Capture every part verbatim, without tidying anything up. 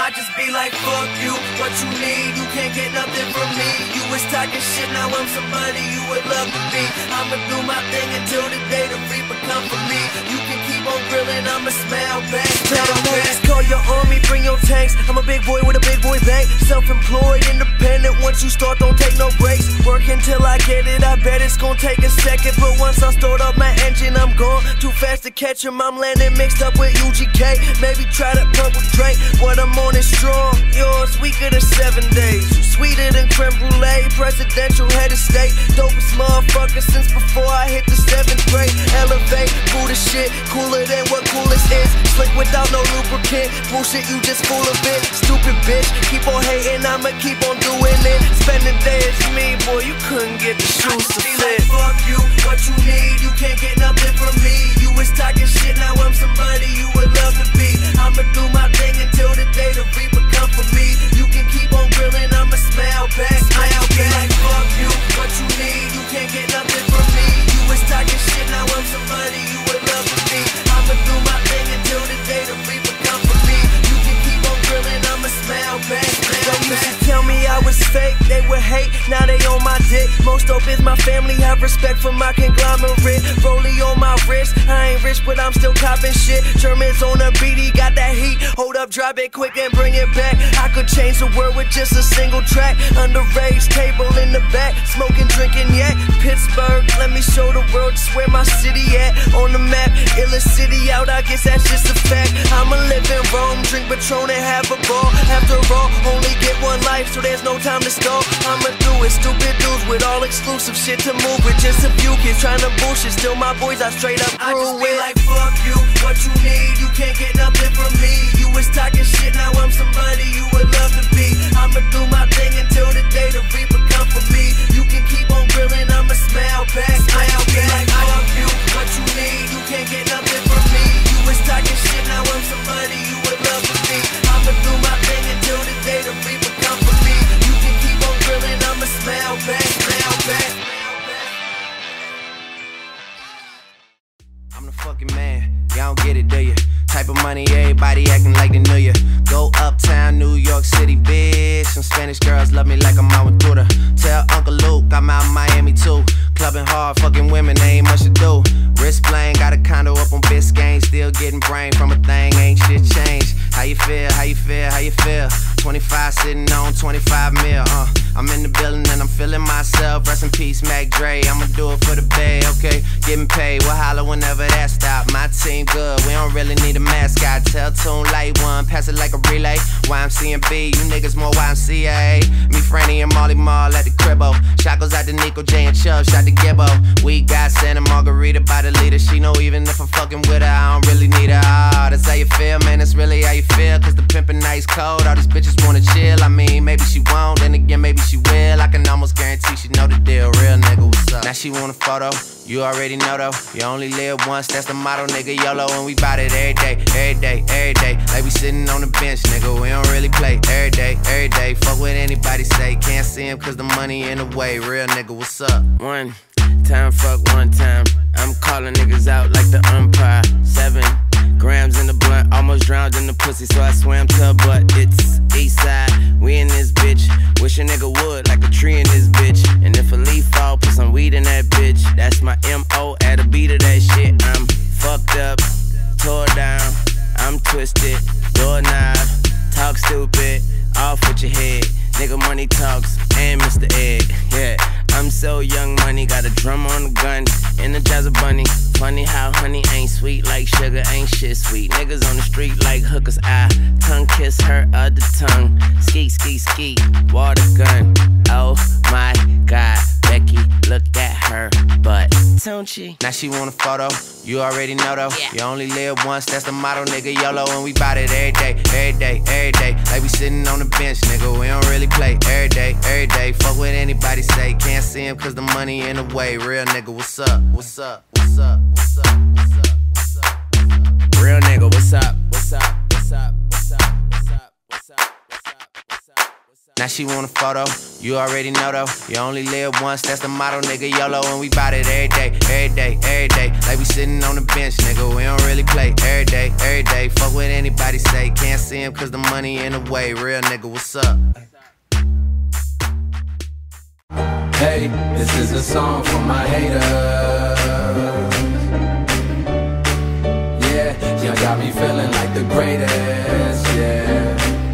I just be like, fuck you, what you need, you can't get nothing from me. You was talking shit, now I'm somebody you would love to be. I'ma do my thing until the day the reaper come for me. You can keep on grilling, I'ma smell back, smell back. Call your army, bring your tanks. I'm a big boy with a big boy bank. Self-employed, independent, once you start, don't take no breaks. Work until I get it, I bet it's gonna take a second. But once I start up my engine, I'm gone. Too fast to catch him, I'm landing mixed up with U G K. Maybe try that purple drink, what I'm on is strong. Yours weaker than seven days. You sweeter than creme brulee, presidential head of state. Dopest motherfucker since before I hit the seventh grade. Elevate, cool as shit, cooler than what coolest is. Slick without no lubricant, bullshit you just full of it. Stupid bitch, keep on hating, I'ma keep on doing it. Spend the day as me, boy, you couldn't get the shoes to fit. Like, fuck you, what you need, you can't get nothing from me. You was talking shit, now I'm somebody you would love to be. I'ma do my thing until the day the reaper come for me. You can keep on grilling, I'ma smell back, smell back. Like, fuck you, what you need, you can't get nothing from me. You was talking shit, now I'm somebody you would love to be. I'ma do my thing until the day the reaper come for me. You can keep on grilling, I'ma smell back, smell back. They used to tell me I was fake, they would hate, now they on my dick. Most dope is my family, have respect for my conglomerate. Rollie on my wrist, I ain't rich but I'm still copping shit. Germans on the beat, he got that heat. Hold up, drop it quick and bring it back. I could change the world with just a single track. Underage table in the back, smoking, drinking yak. Pittsburgh, let me show the world just where my city at. On the map, illest city out, I guess that's just a fact. I'ma live in Rome, drink Patron and have a ball. After all, only get one life, so there's no time to stall. I'ma do it, stupid dudes with all exclusive shit to move with. Just a few kids trying to bullshit, still my boys I straight up grew with. I just be like, fuck you, what you need, you can't get nothing from me. You was talking shit, now I'm somebody you would love to be. I'ma do my thing until the day the reaper come for me. You can keep on grilling, I'ma smell back, smell back. Like, fuck you, what you need, you can't get nothing from me. You was talking shit, now I'm somebody you would love to be. I'ma do my thing until the day the reaper come for me. You can keep on grilling, I'ma smell back, smell back. I'm the fucking man, y'all don't get it, do ya? Type of money, everybody acting like they knew ya. Go uptown, New York City, bitch. Some Spanish girls love me like I'm out with Twitter. Tell Uncle Luke I'm out in Miami too. Clubbing hard, fucking women, they ain't much to do. Wrist playing, got a condo up on Biscayne. Still getting brain from a thing, ain't shit changed. How you feel, how you feel, how you feel? twenty-five sitting on twenty-five mil, uh I'm in the building and I'm feeling myself. Rest in peace, Mac Dre, I'ma do it for the bay, okay? Getting paid, we'll holler whenever that stop. My team good, we don't really need a mascot. Tell Tune Light One, pass it like a relay. Y M C and B, you niggas more Y M C A. Me, Franny, and Molly Mall at the cribbo. Shot goes out to Nico, J, and Chubb, shot to Gibbo. We got Santa Margarita by the leader. She know even if I'm fucking with her, I don't really need her. Ah, oh, that's how you feel, man, that's really how you feel. Cause the pimpin' nice cold, all these bitches wanna chill. I mean, maybe she won't, then again, maybe she will. I can almost guarantee she know the deal. Real nigga, what's up? Now she want a photo, you already know though. You only live once, that's the motto, nigga. YOLO, and we bout it every day, every day, every day. Like we sitting on the bench, nigga, we don't really play. Every day, every day, fuck what anybody say. Can't see him cause the money in the way. Real nigga, what's up? One time, fuck one time. I'm calling niggas out like the umpire. Seven grams in the blunt, almost drowned in the pussy, so I swam to her butt. It's east side, we in this bitch. Wish a nigga would, like a tree in this bitch. And if a leaf fall, put some weed in that bitch. That's my M O at a beat of that shit. I'm fucked up, tore down, I'm twisted, doorknob, talk stupid, off with your head. Nigga money talks, and Mister Ed, yeah. I'm so young money, got a drum on the gun, Energizer bunny. Funny how honey ain't sweet like sugar, ain't shit sweet. Niggas on the street like hookers, I tongue kiss her other tongue. Ski, ski, ski, water gun. Oh my God, Becky, look at her butt, don't she? Now she want a photo, you already know though. Yeah. You only live once, that's the motto, nigga. YOLO, and we bout it every day, every day, every day. Like we sitting on the bench, nigga, we don't really play. Every day, every day, fuck what anybody say. Can't see him cause the money in the way. Real nigga, what's up? What's up? What's up? What's up? What's up? What's up? Real nigga, what's up? What's up? What's up? What's up? What's up? What's up? What's up? What's up? What's up? Now she want a photo, you already know though. You only live once, that's the motto, nigga. YOLO, and we bout it every day, every day, every day. Like we sitting on the bench, nigga, we don't really play. Every day, every day, fuck what anybody say. Can't see him cause the money in the way. Real nigga, what's up? Hey, this is a song for my haters. Yeah, y'all got me feeling like the greatest, yeah.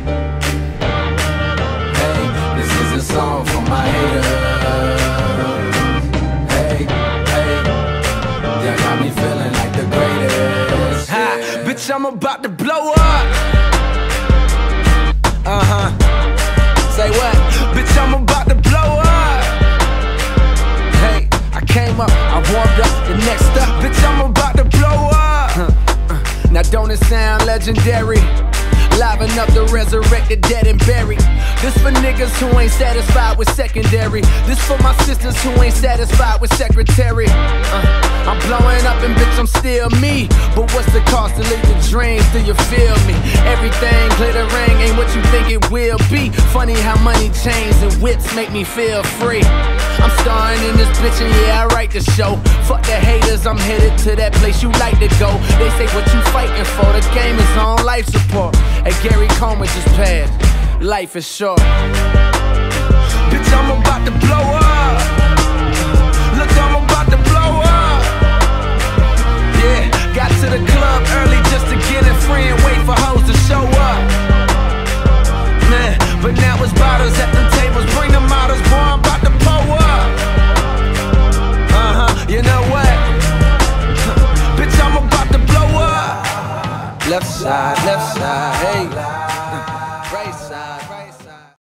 Hey, this is a song for my haters. Hey, hey, y'all got me feeling like the greatest, yeah. Ha, bitch, I'm about to blow up. Uh-huh. Say what? Bitch, I'm about to blow up. Hey, I came up, I warmed up, the next up, bitch, I'm about to blow up. Huh, uh, now don't it sound legendary? Liven up the resurrected, dead and buried. This for niggas who ain't satisfied with secondary. This for my sisters who ain't satisfied with secretary. uh, I'm blowing up and bitch, I'm still me. But what's the cost to live your dreams? Do you feel me? Everything glittering ain't what you think it will be. Funny how money, chains, and whips make me feel free. I'm starring in this bitch and yeah, I write the show. Fuck the haters, I'm headed to that place you like to go. They say what you fighting for, the game is on life support. Hey, Gary Coleman just passed, life is short. Bitch, I'm about to blow up. Look, I'm about to blow up. Yeah, got to the club early just to get it free and wait for hoes to show up. Man, but now it's